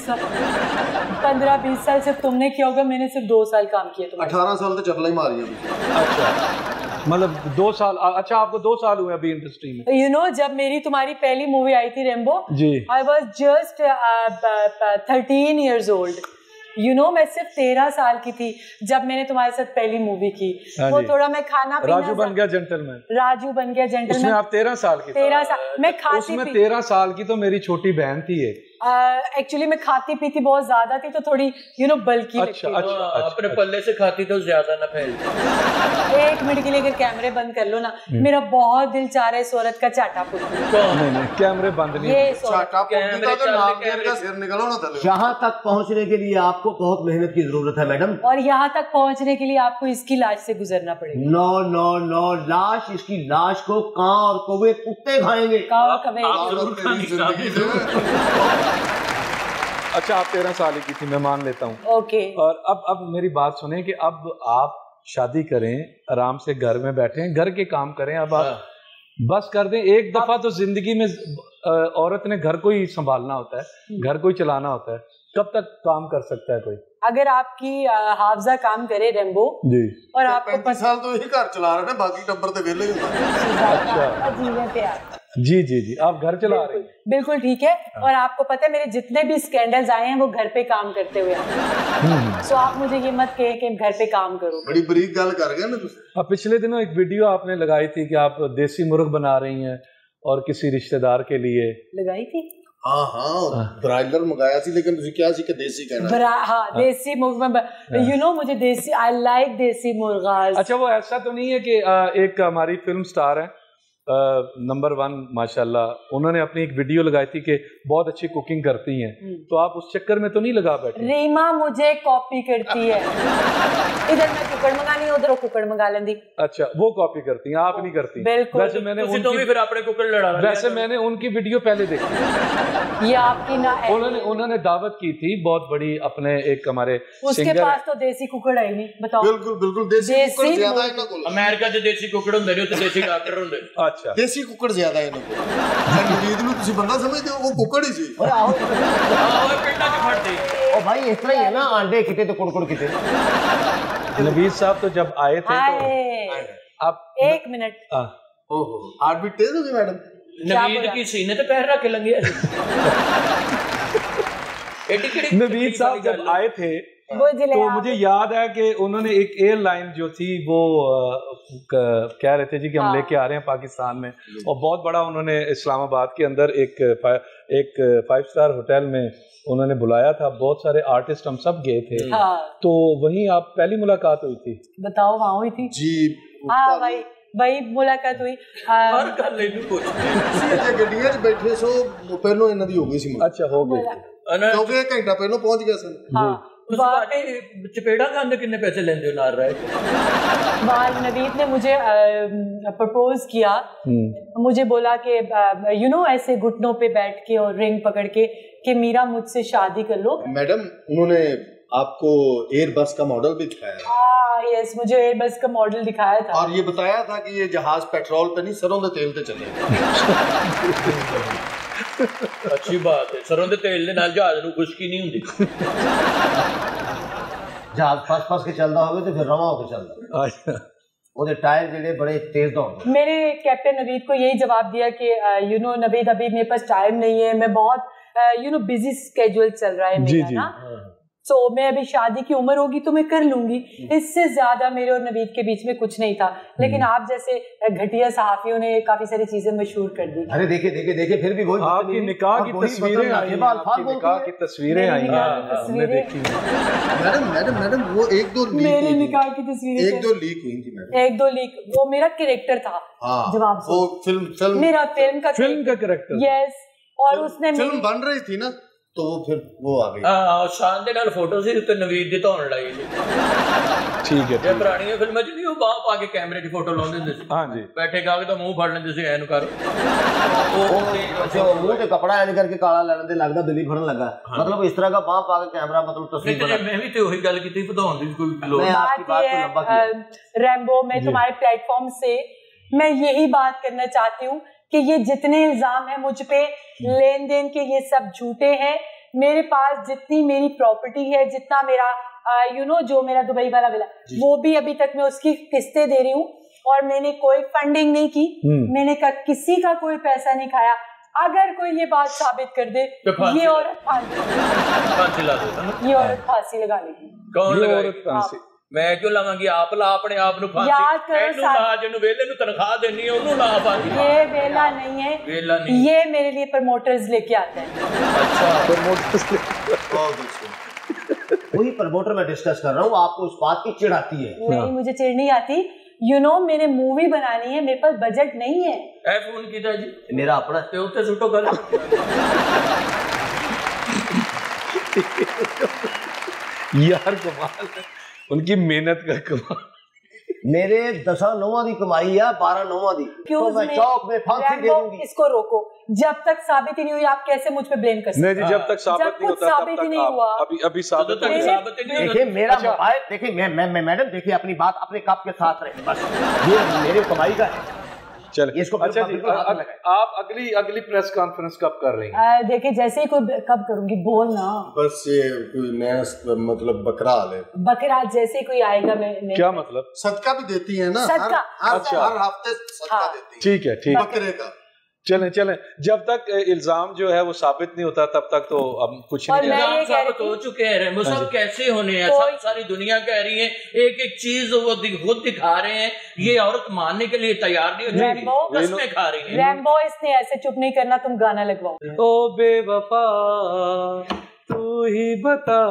15-20 साल सिर्फ तुमने किया होगा, मैंने सिर्फ 2 साल काम किया। 18 साल तो चपला ही मारी है। अच्छा, मतलब 2 साल। अच्छा, आपको 2 साल हुए अभी इंडस्ट्री में? You know, जब मेरी तुम्हारी पहली मूवी आई थी Rambo ji, I was just 13 years old। You know, मैं सिर्फ 13 साल की थी जब मैंने तुम्हारे साथ पहली मूवी की। वो थोड़ा मैं खाना पीना, राजू बन गया जेंटलमैन। राजू बन गया जेंटलमैन। उसमें आप 13 साल की? 13 साल मैं खाती उसमें 13 साल की तो मेरी छोटी बहन थी एक। एक्चुअली मैं खाती पीती बहुत ज्यादा थी, तो थोड़ी बल्कि अच्छा, अपने पल्ले से खाती तो ज्यादा ना फैल। 1 मिनट के लिए अगर कैमरे बंद कर लो ना, मेरा बहुत दिल चाह रहा है इस औरत का चाटा फूटूं। नहीं, कैमरे बंद नहीं। ये चाटा फूटता तो नाक का सिर निकलो ना थले। यहाँ तक पहुँचने के लिए आपको बहुत मेहनत की जरूरत है मैडम, और यहाँ तक पहुँचने के लिए आपको इसकी लाश से गुजरना पड़ेगा। नो लाश, इसकी लाश को कां और कौवे कुत्ते खाएंगे। अच्छा, आप 13 साल की थी, मैं मान लेता हूँ। ओके। और अब मेरी बात सुने कि अब आप शादी करें, आराम से घर में बैठे, घर के काम करें। अब आप बस कर दें। एक दफा तो जिंदगी में औरत ने घर को ही संभालना होता है, घर को ही चलाना होता है। कब तक काम कर सकता है कोई? अगर आपकी हाफजा काम करे रेम्बो जी, और आपको 35 साल तो यही घर चला रहे हैं, बाकी टब्बर तो वेले ही अच्छा, जी, आप घर चला रहे हैं। बिल्कुल ठीक है। और आपको पता है मेरे जितने भी स्कैंडल्स आए हैं वो घर पे काम करते हुए आए। सो आप मुझे ये मत कहे कि घर पे काम करो। बड़ी बरीक गल कर गए ना तुम। पिछले दिनों एक वीडियो आपने लगाई थी कि आप देसी मुर्ग बना रही हैं और किसी रिश्तेदार के लिए लगाई थी। हाँ, ब्रायलर मंगाया थी, लेकिन तुझे क्या सी के देसी कहना। हाँ, देसी मुर्गा। मुझे देसी, आई लाइक देसी मुर्गा। अच्छा, वो ऐसा तो नहीं है कि एक हमारी फिल्म स्टार है नंबर 1 माशाल्लाह। उन्होंने अपनी एक वीडियो लगाई थी कि बहुत अच्छी कुकिंग करती हैं, तो आप उस चक्कर में तो नहीं लगा बैठे? रीमा मुझे कॉपी करती है, इधर मैं कुकड़ मंगानी है, उधर कुकड़ मंगा लेंदी। अच्छा, वो कॉपी करती हैं, आप नहीं करती? बिल्कुल। वैसे मैंने उनकी वीडियो पहले देखी, ये आपकी ना उन्होंने दावत की थी बहुत बड़ी अपने एक हमारे उसके पास तो देसी कुकड़ है नहीं, बताओ। बिल्कुल बिल्कुल देसी कुकड़ ज्यादा है ना कोल। अमेरिका च देसी कुकड़ हुंदे ने, उत्ते देसी डॉक्टर हुंदे। अच्छा, देसी कुकड़ ज्यादा है ना कोल। नवीद ਨੂੰ ਤੁਸੀਂ ਬੰਦਾ ਸਮਝਦੇ ਹੋ, ਉਹ ਕੁਕੜ ਹੀ ਸੀ। ਓਏ ਆਓ ਪਿੰਡਾਂ 'ਚ ਫੜਦੇ। ओ भाई इस तरह ही है ना, अंडे किते तो कुड़कुड़ किते। नवीद साहब तो जब आए थे तो आप 1 मिनट, ओहो हार्ट बीट तेज हो गई मैडम। नवीद की सीने पे पैर रख के लंगे। नवीद साहब जब आए थे तो मुझे याद है कि उन्होंने एक एयरलाइन जो थी वो कह रहे थे जी कि हम लेके आ रहे हैं पाकिस्तान में, और बहुत बड़ा उन्होंने इस्लामाबाद के अंदर एक 5 स्टार होटल में उन्होंने बुलाया था, बहुत सारे आर्टिस्ट हम सब गए थे। तो वहीं आप पहली मुलाकात हुई थी? बताओ, वहाँ हुई थी जी। हाँ भाई, वही मुलाकात हुई। हर गल इनू पुछ जे गड्डियां 'ਚ बैठे सो पहलों इन्हां दी हो गई सी। अच्छा, हो गई क्योंकि 1 घंटा पहलों पहुंच गया सन। हाँ, चपेड़ा खाने कितने पैसे लेंदे हो नाल रहे? बाल नवीद ने मुझे प्रपोज किया, मुझे बोला कि यू नो ऐसे घुटनों पे बैठ के और रिंग पकड़ के कि मीरा मुझसे शादी कर लो। मैडम उन्होंने आपको एयरबस का मॉडल भी दिखाया? यस, मुझे एयरबस का मॉडल दिखाया था और ये बताया था कि ये जहाज पेट्रोल पे नहीं सरों दे तेल पे चलेगा। अच्छी बात है, सरों दे तेल दे नाल जहाज नूं खुशकी नहीं हुंदी। जहाज फस के चलदा होवे तो फिर रवा होके चलदा। ओदे टायर जेडे बड़े तेज दौड़दे। मेरे कैप्टन नवीद को यही जवाब दिया कि यू नो नवीद, अभी मेरे पास टाइम नहीं है, मैं बहुत यू नो बिजी स्केड्यूल चल रहा है मेरा ना, तो मैं अभी शादी की उम्र होगी तो मैं कर लूंगी, इससे ज्यादा मेरे और नवीद के बीच में कुछ नहीं था। लेकिन आप जैसे घटिया सहाफियों ने काफी सारी चीजें मशहूर कर दी। अरे देखे फिर भी वही आपकी निकाह की तस्वीरें आई हैं, आपकी निकाह की तस्वीरें आई हैं, हमने देखी। मैडम वो 1-2 लीक, मेरी निकाह की तस्वीरें 1-2 लीक हुई थी मैडम। 1-2 लीक, वो मेरा कैरेक्टर था। जवाब वो फिल्म मेरा फिल्म का कैरेक्टर। यस, और उसने फिल्म बन रही थी ना, तो फिर वो आ गई। हां, शान दे नाल फोटो सी उत्ते नवीद दी धौन लाई सी। ठीक है, ये पुरानी फिल्मां च नहीं वो बाप आके कैमरे 'च फोटो लाउंदे हुंदे सी। हां जी, बैठे गा के तो मुंह फड़ लेंदे सी, ऐन कर जो मुंह ते कपड़ा ऐन करके काला ला लेंदे, लगदा बिल्ली फड़न लगा। मतलब इस तरह का बाप आके कैमरा मतलब तस्वीर बना। मैं भी तो वही गल कीती, पधौन दी कोई लोग। मैं आपकी बात को लंबा किया। रैम्बो, मैं तुम्हारे प्लेटफॉर्म से मैं यही बात करना चाहती हूँ कि ये जितने इल्जाम है मुझ पे लेन देन के, ये सब झूठे हैं। मेरे पास जितनी मेरी प्रॉपर्टी है, जितना मेरा यू नो जो मेरा दुबई वाला विला, वो भी अभी तक मैं उसकी किस्तें दे रही हूँ, और मैंने कोई फंडिंग नहीं की, मैंने किसी का कोई पैसा नहीं खाया। अगर कोई ये बात साबित कर दे, ये औरत फांसी लगा लेगी। कौन लगाएगी? मैं क्यों लगांगी? आप ला अपने आप नु फांसी। एनु ला जिनु वेले नु तनख्वाह देनी है, ओनु ला फांसी। ये वेला नहीं है, वेला नहीं, ये मेरे लिए प्रमोटर्स लेके आते हैं। अच्छा, प्रमोटर्स वही प्रमोटर मैं डिस्कस कर रहा हूँ, आपको उस बात की चिढ़ आती है? नहीं, मुझे चिढ़ नहीं आती। यू नो मैंने मूवी बनानी है, मेरे पास बजट नहीं है। ए फोन कीता जी मेरा अपना ते उत्ते सुटो गल। यार कमाल, उनकी मेहनत का कमाल। मेरे 10-9 दी कमाई है, 12-9 दी, तो मैं चौक में फांसी दे दूंगी। इसको रोको, जब तक साबित ही नहीं हुई आप कैसे मुझ पे ब्लेम कर सकते? नहीं, जब तक साबित नहीं होता तब तक नहीं हुआ। अभी साबित नहीं। देखिए मेरा मोबाइल, देखिए मैं मैडम, देखिए अपनी बात अपने कप के साथ रहे, बस ये मेरे कमाई का है। चल, इसको अच्छा जी, आप अगली प्रेस कॉन्फ्रेंस कब कर रही हैं? देखिए जैसे ही कोई कब करूंगी, बोलना बस ये कोई नया मतलब बकरा ले, बकरा जैसे ही कोई आएगा मैं क्या मतलब? सदका भी देती है ना, सदका हर हफ्ते सदका देती है। ठीक है, ठीक है, बकरे का। चलें, जब तक इल्जाम जो है वो साबित नहीं होता तब तक तो अब कुछ नहीं। इल्जाम साबित हो चुके हैं, वो सब कैसे होने हैं? सब सारी दुनिया कह रही है, एक एक चीज वो खुद दिखा रहे हैं, ये औरत मानने के लिए तैयार नहीं होती, कसमें खा रही है। रैम्बो, इसने ऐसे चुप नहीं करना, तुम गाना लगवाओ। ओ बेवफा तू ही बता,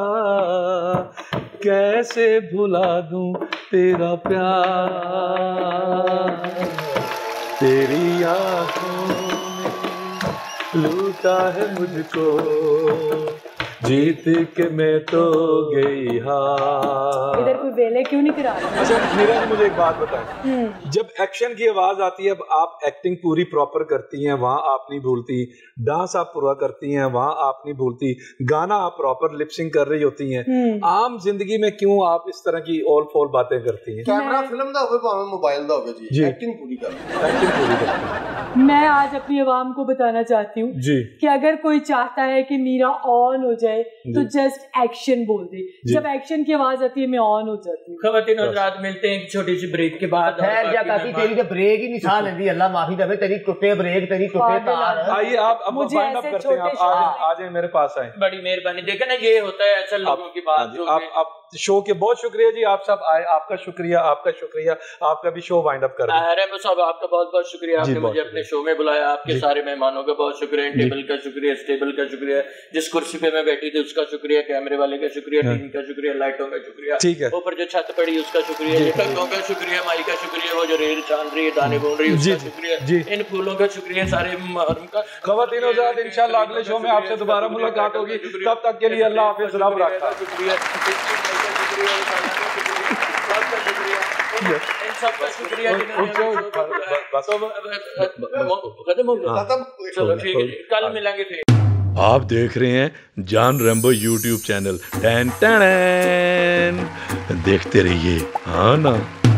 कैसे भुला दूं तेरा प्यार। तेरी आंखों ने लूटा है मुझको, जीत के मैं तो गई हार। इधर कोई बेले क्यों नहीं करा रहा? अच्छा मीरा जी मुझे एक बात बताएं, जब एक्शन की आवाज आती है, अब आप एक्टिंग पूरी प्रॉपर करती हैं, वहां आप नहीं भूलती, डांस आप पूरा करती हैं, वहां आप नहीं भूलती, गाना आप प्रॉपर लिपसिंग कर रही होती हैं, आम जिंदगी में क्यों आप इस तरह की ऑल फॉल बातें करती हैं? कैमरा फिल्म दा होवे भावे मोबाइल दा होवे जी, एक्टिंग पूरी कर। मैं आज अपनी आवाम को बताना चाहती हूँ कि अगर कोई चाहता है कि मीरा ऑन हो जाए तो जस्ट एक्शन बोल दे, जब एक्शन की आवाज आती है मैं ऑन हो जाती हूँ। खवातीन हज़रात मिलते हैं एक छोटी सी ब्रेक के बाद। खैर जा काकी तेरी तो ब्रेक ही नहीं साल लेंदी, अल्लाह माफी देवे, तेरी टुटे ब्रेक, तेरी टुटे तार। आइए आप अब वाइंड अप करते हैं, आप आ जाए मेरे पास आए। बड़ी मेहरबानी। देखा ना ये होता है असल लोगों की बात। आप शो के बहुत शुक्रिया जी, आप सब आए, आपका शुक्रिया, आपका शुक्रिया, आपका भी शो वाइंड अप कर दें। रेमो साहब आपका बहुत बहुत शुक्रिया, आपने मुझे अपने शो में बुलाया, आपके सारे मेहमानों का बहुत शुक्रिया, टेबल का शुक्रिया, स्टेबल का शुक्रिया, जिस कुर्सी पे मैं बैठी थी उसका शुक्रिया, कैमरे वाले का शुक्रिया, टीम का शुक्रिया, लाइटों का शुक्रिया, ठीक है, ऊपर जो छत पड़ी उसका शुक्रिया, टंगों का शुक्रिया, माई का शुक्रिया, वो जो रेल चांद रही है, दाने बोल रही है उसका शुक्रिया, इन फूलों का शुक्रिया, सारे का। खवातीन हज़रात इंशाल्लाह अगले शो में आपसे दोबारा मुलाकात होगी, तब तक के लिए अल्लाह हाफ़िज़, रब रखा। शुक्रिया, इन सबका शुक्रिया चलो ठीक है, कल मिलेंगे फिर। आप देख रहे हैं जान रैम्बो यूट्यूब चैनल, टैन टैन, देखते रहिए। हाँ ना।